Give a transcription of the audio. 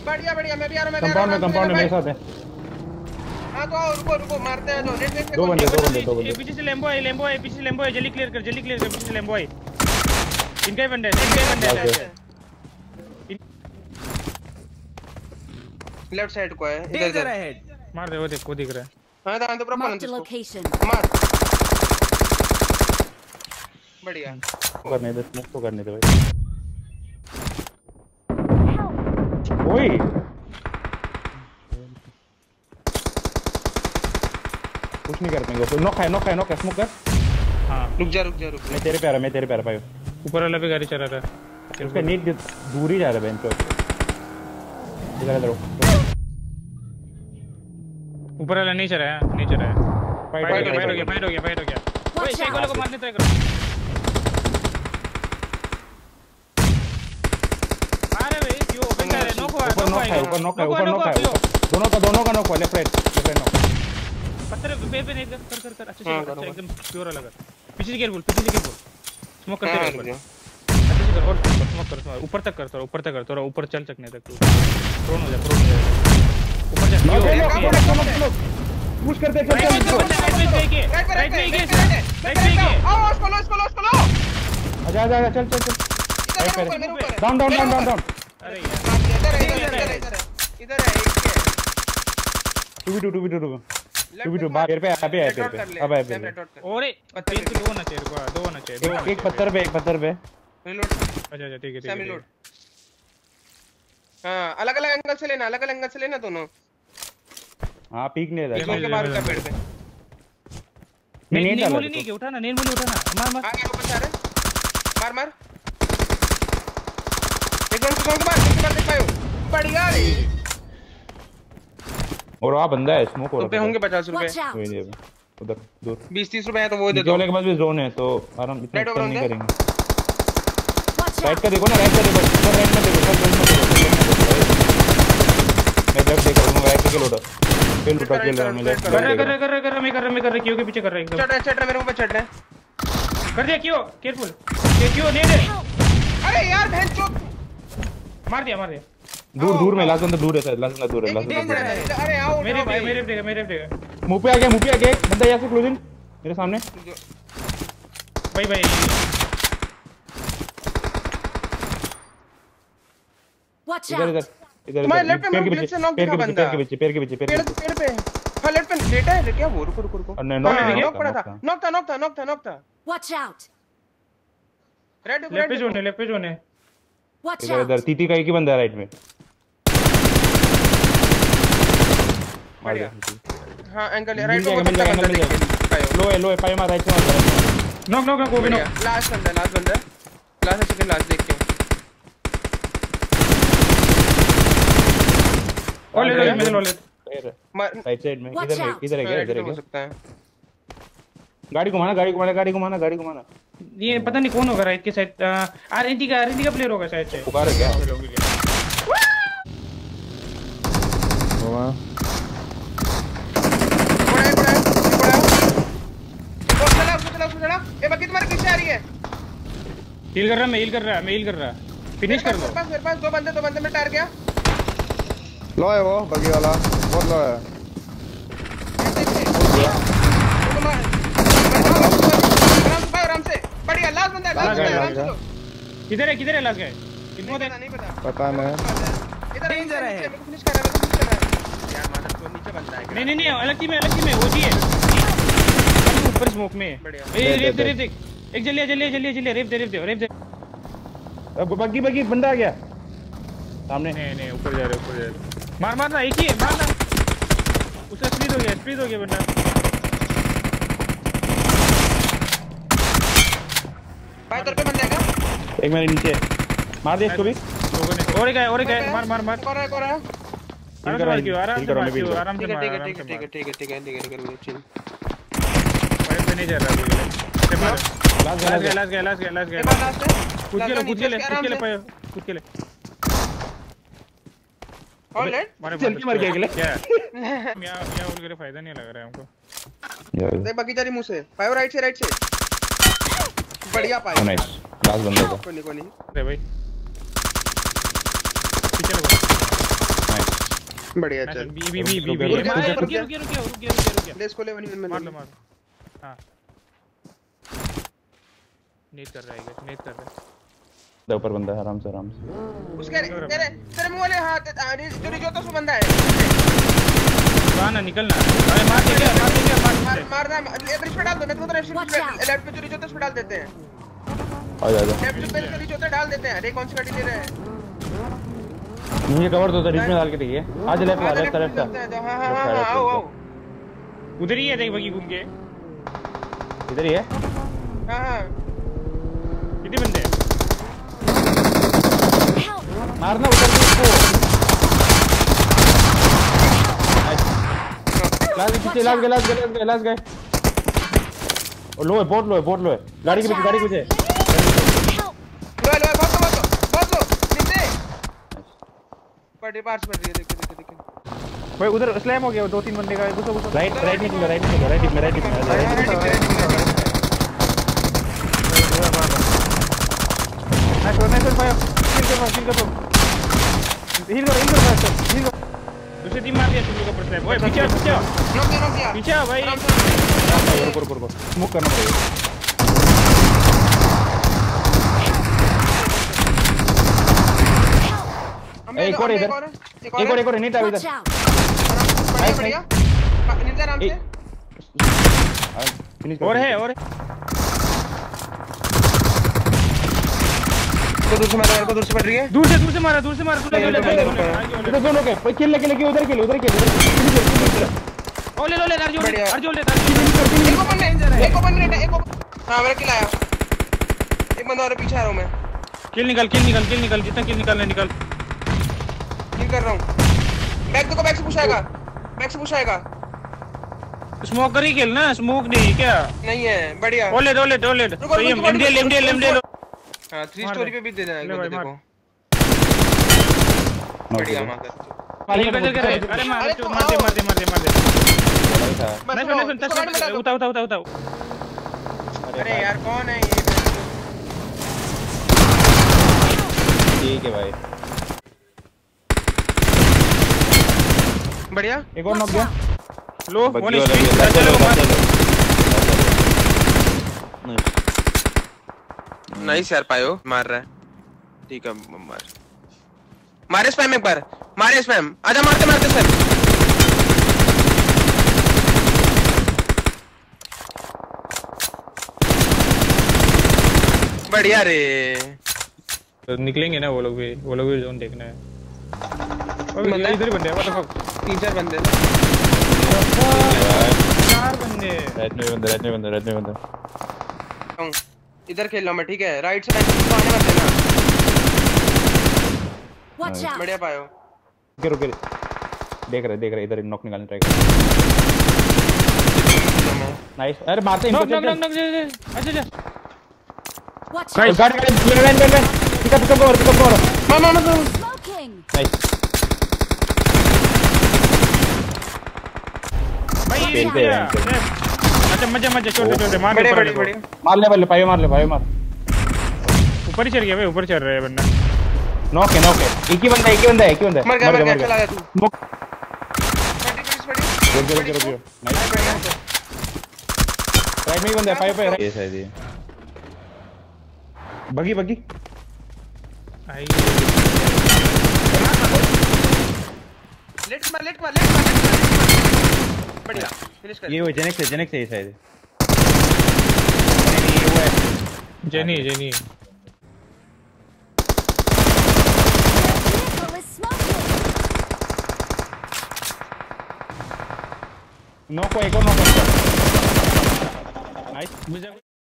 बढ़िया बढ़िया मैं भी आ रहा हूं कंपाउंड में मेरे साथ है। हां तो आओ रुको मारते हैं जो नेट दो बंदे पीछे से लैम्बो है पीछे से लैम्बो है जल्दी क्लियर कर पीछे से लैम्बो है इनका ही बंदे है लेफ्ट साइड को है इधर मार दे वो देख वो दिख रहा है। हां तो प्रॉपर मार बढ़िया करने दे स्मोक तो करने दे भाई। ओए कुछ नहीं कर पाएंगे। नॉक है स्मोक कर। हां रुक जा मैं तेरे पे आ रहा भाई। ऊपर वाला पे गाड़ी चला रहा है उसका नीड दूर ही जा रहा है बेंच पे। इधर ऊपर वाला नहीं चल रहा है फाइट हो गया ओए सही गोले को मारने ट्राई करो। अरे भाई क्यों ओपन कर रहे नॉक हुआ ऊपर नॉक है दोनों का नॉक है लेफ्ट राइट नॉक पत्थर पे नहीं कर अच्छा एकदम प्योर लगा। पीछे से केयरफुल स्मोक करते रहो अच्छे से कर और स्मोक कर ऊपर तक कर थोड़ा ऊपर चल सकने तक प्रोन हो जा ऊपर जा पुश करते राइट पे आओ उसको लो आजा चल डाउन अरे यार इधर है 2v2 बाहर पे अब और दो होना चाहिए एक पत्थर पे रिलोड अच्छा ठीक है रिलोड। हां अलग-अलग एंगल से लेना दोनों। हां पीक नहीं रहा के बाहर का पेड़ पे नहीं उठाना मार आगे ऊपर जा रहे मार एक बार देख पायो बढ़िया रे। और वहां बंदा है स्मोक हो रहा है पे होंगे 50 रुपए उधर दूर 20-30 रुपए है तो वो दे दो। वाले के पास भी जोन है तो आराम इतना नहीं करेंगे। राइट का देखो ना राइट में देखो मैं लेफ्ट देख रहा हूं राइट के लोडर पेन उठा के ले मैं लेफ्ट कर रहा क्यों के पीछे कर रहा है एकदम चढ़ रहा मेरे ऊपर चढ़ रहा है कर दिया क्यों केयरफुल क्यों नहीं दे अरे यार बहन चोप मार दिया दूर में लास्ट बंदा दूर है शायद अरे आओ मेरे पे मुंह पे आ गया एक बंदा यहां से क्लोजिंग मेरे सामने भाई वॉच आउट इधर तुम्हारे लेफ्ट में बुलेट से नॉक दिखा बंदा पेड़ के पीछे पेड़ पे हां लेफ्ट पे लेटा है क्या वो रुको नॉक पड़ा था नॉक था वॉच आउट लेफ्ट पे जोन है वॉच इधर तीती का एक ही बंदा है राइट में मार दिया। हां एंगल राइट को लो है पाई मार राइट से मार नॉक को भी नॉक लास्ट बंदा लास्ट सेकंड लास्ट देख के और ले राइट साइड में इधर है हो सकता है। गाड़ी घुमाना ये पता नहीं कौन होगा राइट के साइड आरएनटी का प्लेयर होगा शायद से पुकार है क्या चला ए बाकी तुम्हारे पीछे आ रही है हील कर रहा फिनिश कर दो मेरे पास दो बंदे में टार गया लो है वो बगी वाला बहुत लो है आराम से बढ़िया लास्ट बंदा आराम से लो किधर है लास्ट गए कितना नहीं पता नहीं इधर डेंजर है फिनिश कर रहा है यार मादर तो नीचे बंदा है नहीं अलग टीम है वो जी है ऊपर स्मोक में बढ़िया ए रेप दे एक जल्दी रेप दे अब बगी बंदा आ गया सामने नहीं ऊपर जा रहे मारना एक ही है मारना उसका स्पीड हो गया बंदा भाई तरफ पे बंदा है एक मेरे नीचे मार दे इसको भी और एक है मार कर रहा है आराम से ठीक है चिल फाइट पे नहीं जा रहा लास्ट गया कूद के ले ऑलराइट जल्दी मर गया अगले क्या मियां बोल के फायदा नहीं लग रहा है हमको देख बाकी जा रही मुंह से पायो राइट से बढ़िया पायो नाइस लास्ट बंदा था कोई नहीं अरे भाई पीछे लगो बढ़िया चल बी रुक जा, रुक जा। रुक ले इसको ले वनी में मार लो मार हां नेट कर रहा है नेट कर रहा है ऊपर बंदा है आराम से उसके तेरे तेरे मुंह वाले हाथ जो तो बंदा है कहां ना निकलना अरे मार दे क्या मारना ब्रिज पे डाल दो मैं तो लेफ्ट पे जो तो डाल देते हैं आ जा लेफ्ट पे चोरी जो तो डाल देते हैं अरे कौन सी गाड़ी ले रहे हैं मुझे कवर दो रिच में डाल के देखिए आज लेफ्ट हां आओ उधर ही है देख बगी घूम के इधर ही है हां कितने बंदे हैं मारना उधर से इसको लास्ट गए और लो है बहुत लो है गाड़ी के पीछे लो बहुत लो नीचे पड़े पार्ट्स पड़ रही है देख भाई उधर स्लैम हो गया 2-3 बंदे का घुसो राइट हील करो दूसरी टीम मार दिया तुम लोग ऊपर से ओए पीछे नॉक दिया पीछे भाई रुको स्मोक करना पड़ेगा एक और इधर नहीं था इधर बढ़िया नीचे आराम से फिनिश और है को दूर से पड़ रही है दूर से मारा इधर दोनों के भाई किल लेके उधर के ओ ले अर्जुन ले एक ओपन हां मेरा किल आया एक बंदा और पीछे आ रहा हूं मैं किल निकल जितना किल निकालना निकल किल कर रहा हूं बैक से पुश आएगा स्मोक कर ही किल ना स्मोक नहीं क्या नहीं है बढ़िया ओ ले एमडीएल हां 3 स्टोरी पे भी दे देना एक बंदे को बढ़िया अरे मार दे नहीं उतार अरे यार कौन है ये ठीक है भाई बढ़िया एक और नॉक गया लो वन चलो नाइस यार पायो मार रहा है ठीक है मारे स्पैम एक बार मारे स्पैम आजा मारते सर बढ़िया रे तो निकलेंगे ना वो लोग भी जोन देखना है बंदा इधर ही बंदे हैं व्हाट द फक 3-4 बंदे 4 बंदे रेड में बंदे इधर खेल रहा मैं ठीक है राइट से आने मत देना Watch out! बढ़िया पायो रुके देख रहे इधर नॉक निकालने ट्राई कर नाइस अरे मारते हैं नॉक अच्छा Watch out! गाड़ी पिकअप करो मामा Smoking! नाइस भाई खेलते हैं अच्छा मजा छोटे मार बढ़िया मार ले भाई मार ऊपर ही चढ़ गया भाई ऊपर चढ़ रहा है बंदा नॉक है एक ही बंदा है मर गया चला गया तू स्मोक रुक नाइस राइट में ही बंदा है फाइव पे ये शायद ये बगी आई लेट मार बढ़िया फिनिश कर ये वो जेनेक्स है ये शायद जेनी Vehicle is smoking! नॉक को एक और नॉक नाइस मुझे